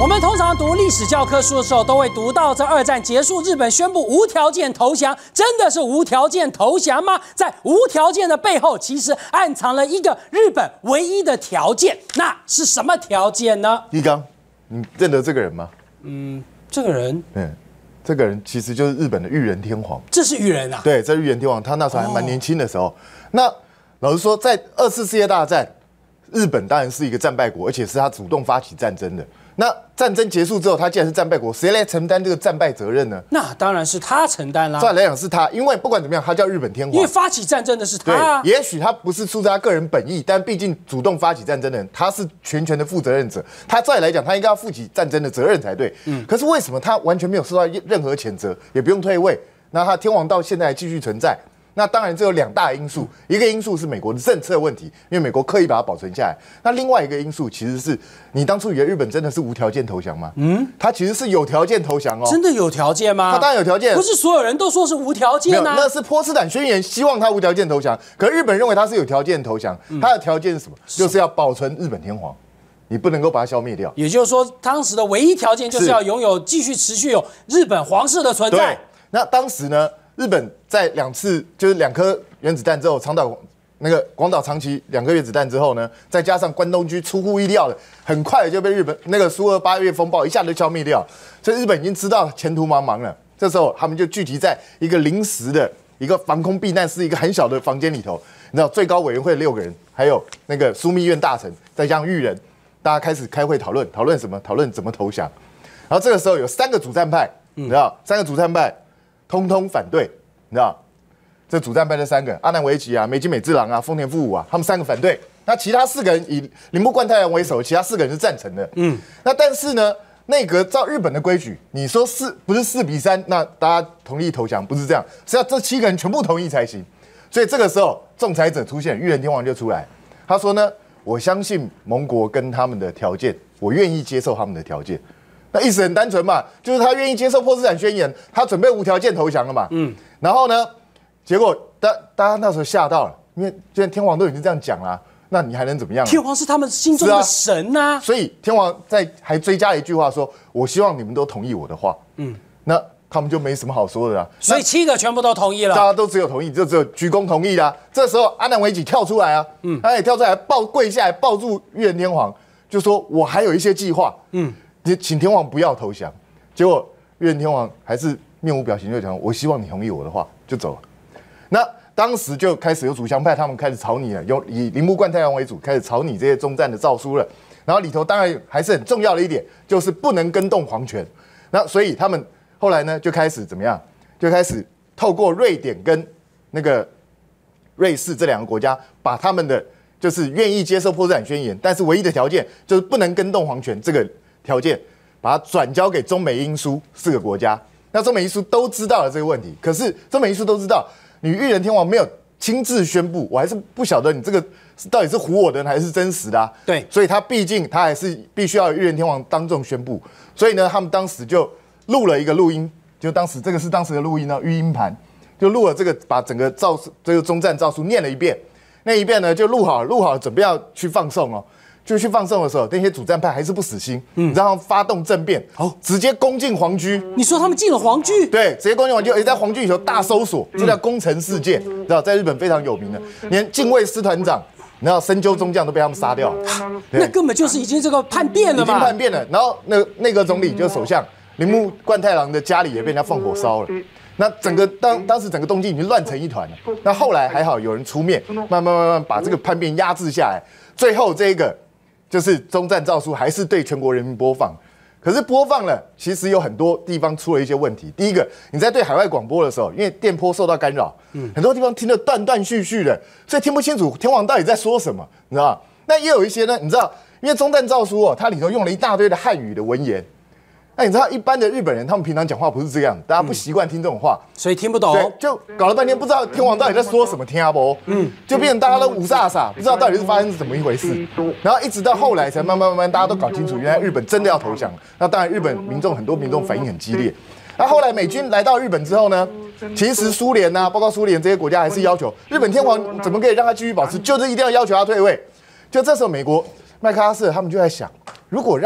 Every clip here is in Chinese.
我们通常读历史教科书的时候，都会读到这二战结束，日本宣布无条件投降。真的是无条件投降吗？在无条件的背后，其实暗藏了一个日本唯一的条件，那是什么条件呢？ 一刚，你认得这个人吗？ 这个人， 这个人其实就是日本的裕仁天皇。 这是裕仁啊？ 对，这是裕仁天皇，他那时候还蛮年轻的时候。那老实说，在2次世界大战，日本当然是一个战败国，而且是他主动发起战争的。那战争结束之后，他既然是战败国，谁来承担这个战败责任呢？ 那当然是他承担啦。 照来讲是他，因为不管怎么样，他叫日本天皇， 因为发起战争的是他啊。 对，也许他不是出自他个人本意，但毕竟主动发起战争的人，他是全权的负责任者。他照理来讲，他应该要负起战争的责任才对。可是为什么他完全没有受到任何谴责，也不用退位？那他天皇到现在还继续存在？那当然，这有2大因素，一个因素是美国的政策问题，因为美国刻意把它保存下来。那另外一个因素其实是你当初以为日本真的是无条件投降吗？他其实是有条件投降哦。 真的有条件吗？ 他当然有条件， 不是所有人都说是无条件啊。 那是波茨坦宣言希望他无条件投降，可日本认为他是有条件投降，他的条件是什么？就是要保存日本天皇，你不能够把它消灭掉。 也就是说，当时的唯一条件就是要拥有继续持续有日本皇室的存在。 对，那当时呢？日本在2次就是2颗原子弹之后，广岛、长崎2颗原子弹之后呢，再加上关东军出乎意料的，很快就被日本那个苏俄8月风暴一下就消灭掉，所以日本已经知道前途茫茫了。这时候他们就聚集在一个临时的一个防空避难室，一个很小的房间里头。你知道最高委员会6个人，还有那个枢密院大臣，再加上裕仁，大家开始开会讨论什么？讨论怎么投降。然后这个时候有3个主战派，你知道3个主战派。通通反对，你知道？这主战派的3个，阿南惟几啊、梅津美治郎啊、丰田富武啊，他们3个反对。那其他4个人以铃木贯太郎为首，其他4个人是赞成的。那但是呢，内阁照日本的规矩，你说不是4-3，那大家同意投降，不是这样，是要这7个人全部同意才行。所以这个时候，仲裁者出现，裕仁天皇就出来，他说呢，我相信盟国跟他们的条件，我愿意接受他们的条件。那意思很单纯嘛，就是他愿意接受波茨坦宣言，他准备无条件投降了嘛。然后呢，结果大家那时候吓到了，因为现在天皇都已经这样讲了，那你还能怎么样？ 天皇是他们心中的神呐。 所以天皇还追加了一句话说：“我希望你们都同意我的话。”那他们就没什么好说的啦。 所以7个全部都同意了， 大家都只有同意，就只有鞠躬同意啦。这时候阿南惟几跳出来啊，他也跳出来跪下来抱住裕仁天皇，就说：“我还有一些计划。”请天皇不要投降，结果裕仁天皇还是面无表情就讲：“我希望你同意我的话。”就走了。那当时就开始有主降派，他们开始草拟了，以铃木贯太郎为主，开始草拟这些终战的诏书了。然后里头当然还是很重要的一点，就是不能更动皇权。那所以他们后来呢，就开始怎么样？就开始透过瑞典跟那个瑞士这2个国家，把他们的就是愿意接受波茨坦宣言，但是唯一的条件就是不能更动皇权这个条件，把它转交给中美英苏4个国家。那中美英苏都知道了这个问题，可是中美英苏都知道，你裕仁天皇没有亲自宣布，我还是不晓得你这个到底是唬我的人还是真实的啊。 对， 所以他毕竟他还是必须要裕仁天皇当众宣布。所以呢，他们当时就录了一个录音，就当时这个是当时的录音呢，语音盘就录了这个，把整个这个终战诏书念了一遍。那一遍呢就录好了，准备要去放送哦。就去放送的时候，那些主战派还是不死心，然后发动政变，直接攻进皇居。 你说他们进了皇居？ 对，直接攻进皇居，而且在皇居里头大搜索，这叫攻城事件，知道在日本非常有名的，连近卫师团长，你知道深究中将都被他们杀掉了。 那根本就是已经这个叛变了嘛， 已经叛变了。然后内阁总理就是首相铃木贯太郎的家里也被人家放火烧了。那整个当时整个东京已经乱成一团了。那后来还好有人出面，慢慢把这个叛变压制下来。最后这个就是终战诏书还是对全国人民播放，可是播放了，其实有很多地方出了一些问题。第一个，你在对海外广播的时候，因为电波受到干扰，很多地方听得断断续续的，所以听不清楚天皇到底在说什么，你知道吗？那也有一些呢，你知道，因为终战诏书它里头用了一大堆的汉语的文言。那你知道一般的日本人，他们平常讲话不是这样，大家不习惯听这种话， 所以听不懂， 对，就搞了半天不知道天皇到底在说什么，听不，就变成大家都五煞煞，不知道到底是发生怎么一回事。然后一直到后来才慢慢大家都搞清楚，原来日本真的要投降。那当然日本很多民众反应很激烈。那后来美军来到日本之后呢，其实苏联啊，包括苏联这些国家还是要求日本天皇怎么可以让他继续保持，就是一定要求他退位。就这时候美国麦克阿瑟他们就在想，如果让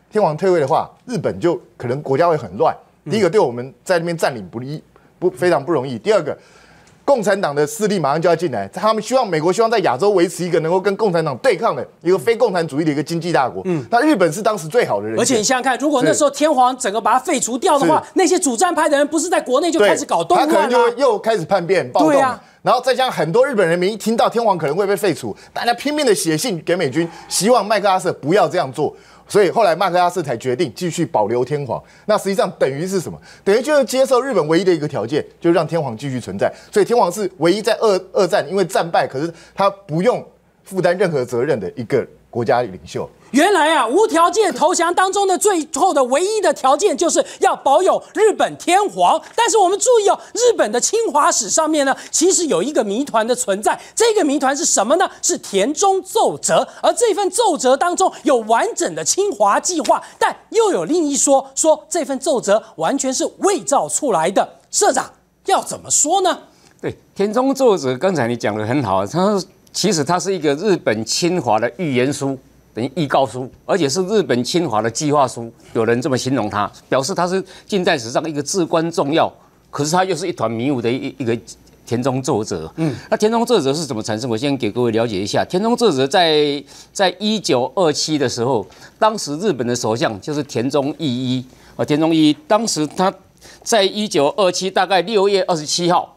天皇退位的话，日本就可能国家会很乱。第一个，对我们在那边占领非常不容易。第二个，共产党的势力马上就要进来，他们美国希望在亚洲维持一个能够跟共产党对抗的一个非共产主义的一个经济大国。那日本是当时最好的人选。 而且你想想看，如果那时候天皇整个把它废除掉的话，那些主战派的人不是在国内就开始搞动乱他可能就又开始叛变暴动。 对啊。 然后再加上很多日本人民一听到天皇可能会被废除，大家拼命的写信给美军，希望麦克阿瑟不要这样做。所以后来麦克阿瑟才决定继续保留天皇。那实际上等于是什么？等于就是接受日本唯一的一个条件，就让天皇继续存在。所以天皇是唯一在二战因为战败，可是他不用负担任何责任的一个国家领袖。 原来啊，无条件投降当中的最后的唯一的条件就是要保有日本天皇。但是我们注意哦，日本的侵华史上面呢，其实有一个谜团的存在。这个谜团是什么呢？是田中奏折。而这份奏折当中有完整的侵华计划，但又有另一说这份奏折完全是伪造出来的。社长要怎么说呢？ 对，田中奏折刚才你讲得很好，其实它是一个日本侵华的预言书。等于预告书，而且是日本侵华的计划书，有人这么形容它，表示它是近代史上一个至关重要，可是它又是一团迷雾的一个田中奏折。那田中奏折是怎么产生？我先给各位了解一下。田中奏折在1927的时候，当时日本的首相就是田中义一啊，田中义一当时他在1927大概6月27号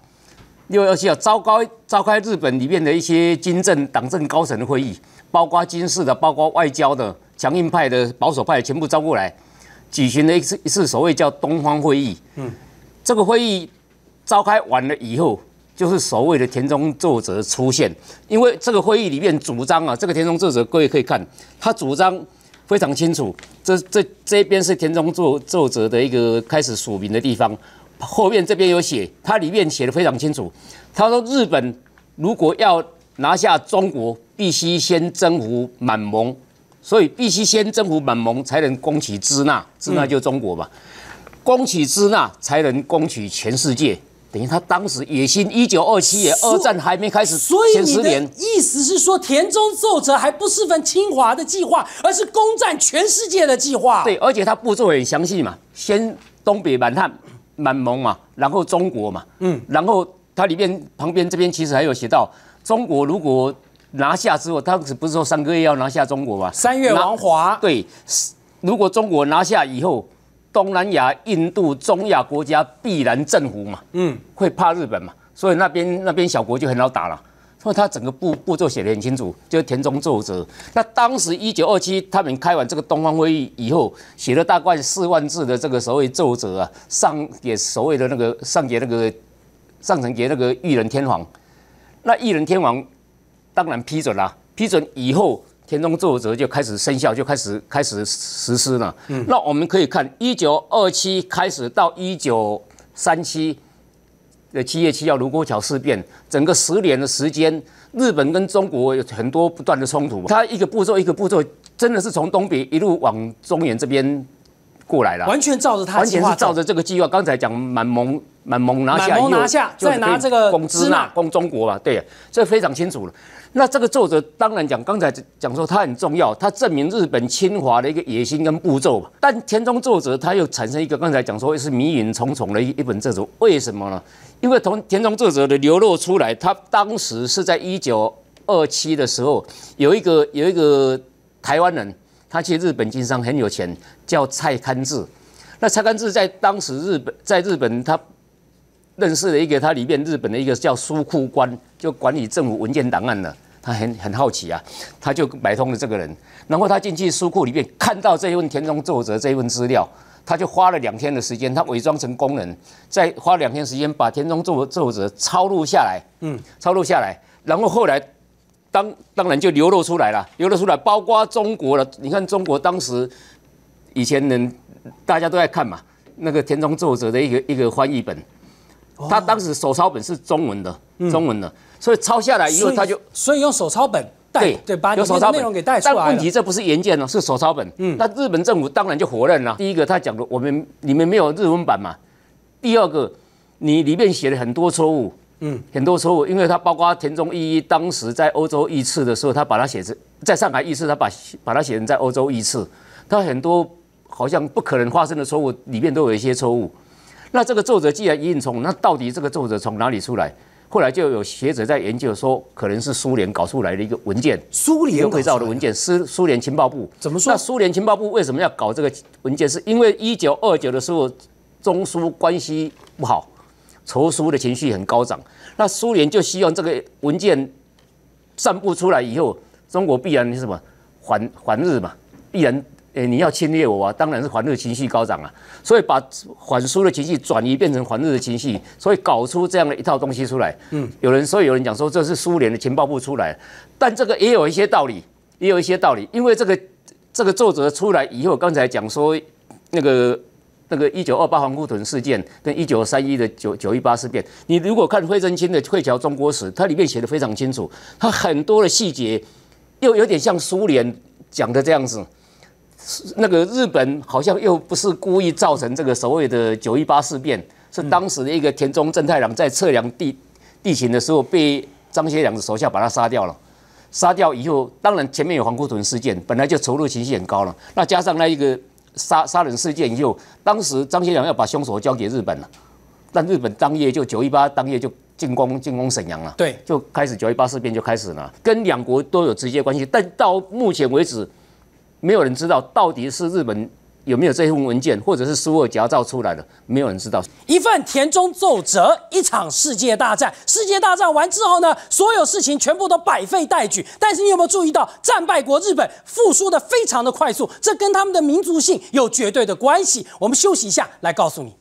召开日本里面的一些军政党政高层的会议。包括军事的，包括外交的，强硬派的、保守派的全部招过来，举行了一次所谓叫东方会议。这个会议召开完了以后，就是所谓的田中奏折出现。因为这个会议里面主张啊，这个田中奏折各位可以看，他主张非常清楚。这边是田中奏折的一个开始署名的地方，后面这边有写，它里面写的非常清楚。他说日本如果要拿下中国，必须先征服满蒙，所以必须先征服满蒙，才能攻取支那，支那就是中国嘛。攻取支那，才能攻取全世界。等于他当时野心，1927年二战还没开始前10年。 所以你的意思是说，田中奏折还不是份侵华的计划，而是攻占全世界的计划。 对，而且他步骤很详细嘛，先东北满蒙嘛，然后中国嘛，然后它里面旁边这边其实还有写到。中国如果拿下之后，当时不是说3个月要拿下中国吗 ？3月亡华。对， 如果中国拿下以后，东南亚、印度、中亚国家必然阵服嘛，会怕日本嘛，所以那边小国就很好打了。所以他整个步骤写得很清楚，就是田中奏折。那当时1927他们开完这个东方会议以后，写了大概4万字的这个所谓奏折啊，上给那个裕仁天皇。那裕仁天皇当然批准啦，批准以后，田中奏折就开始生效，就开始实施了。那我们可以看1927开始到1937的7月7号卢沟桥事变，整个10年的时间，日本跟中国有很多不断的冲突。它一个步骤一个步骤，真的是从东北一路往中原这边过来了， 完全照着他计划， 完全是照着这个计划。刚才讲满蒙拿下， 再拿这个攻支那，攻中国嘛，对，这非常清楚了。那这个奏折当然刚才讲说它很重要，它证明日本侵华的一个野心跟步骤嘛。但田中奏折它又产生一个刚才讲说是迷云重重的一本奏折，为什么呢？因为从田中奏折的流露出来，他当时是在1927的时候，有一个台湾人，他去日本经商很有钱，叫蔡堪治。那蔡堪治在当时在日本他认识了一个他里面日本的一个叫书库官，就管理政府文件档案的。他很好奇啊，他就买通了这个人，然后他进去书库里面看到这一份田中奏折这一份资料，他就花了2天的时间，他伪装成工人，再花2天时间把田中奏折抄录下来，然后后来当然就流露出来了，包括中国了。你看中国当时以前人大家都在看嘛，那个田中奏折的一个翻译本。他当时手抄本是中文的，所以抄下来以后他就所以用手抄本对把你的内容给带出来了。 但问题这不是原件哦，是手抄本。那日本政府当然就否认了。第一个他讲的你们没有日文版嘛，第二个你里面写了很多错误，因为他包括田中义一当时在欧洲遇刺的时候，他把它写成在上海遇刺，他把它写成在欧洲遇刺，他很多好像不可能发生的错误里面都有一些错误。那这个皱褶既然一定从，那到底这个皱褶从哪里出来？后来就有学者在研究说，可能是苏联搞出来的一个文件， 苏联伪造的文件，苏联情报部怎么说？ 那苏联情报部为什么要搞这个文件？是因为1929的时候，中苏关系不好，仇苏的情绪很高涨，那苏联就希望这个文件散布出来以后，中国必然是什么反日嘛，必然你要侵略我啊，当然是反日情绪高涨啊，所以把反苏的情绪转移变成反日的情绪，所以搞出这样的一套东西出来。所以有人讲说这是苏联的情报部出来，但这个也有一些道理，因为这个皱褶出来以后，刚才讲说那个1928黄姑屯事件跟1931的918事变，你如果看费正清的《惠侨中国史》，它里面写的非常清楚，它很多的细节又有点像苏联讲的这样子。那个日本好像又不是故意造成这个所谓的918事变，是当时的一个田中正太郎在测量地形的时候被张学良的手下把他杀掉了。杀掉以后，当然前面有黄姑屯事件，本来就仇日情绪很高了，那加上那一个杀人事件以后，当时张学良要把凶手交给日本了，但日本当夜就918当夜就进攻沈阳了， 对， 就开始918事变就开始了，跟两国都有直接关系，但到目前为止。没有人知道到底是日本有没有这份文件，或者是苏俄夹造出来的，没有人知道。 一份田中奏折，一场世界大战。世界大战完之后呢，所有事情全部都百废待举。但是你有没有注意到，战败国日本复苏的非常的快速，这跟他们的民族性有绝对的关系。我们休息一下，来告诉你。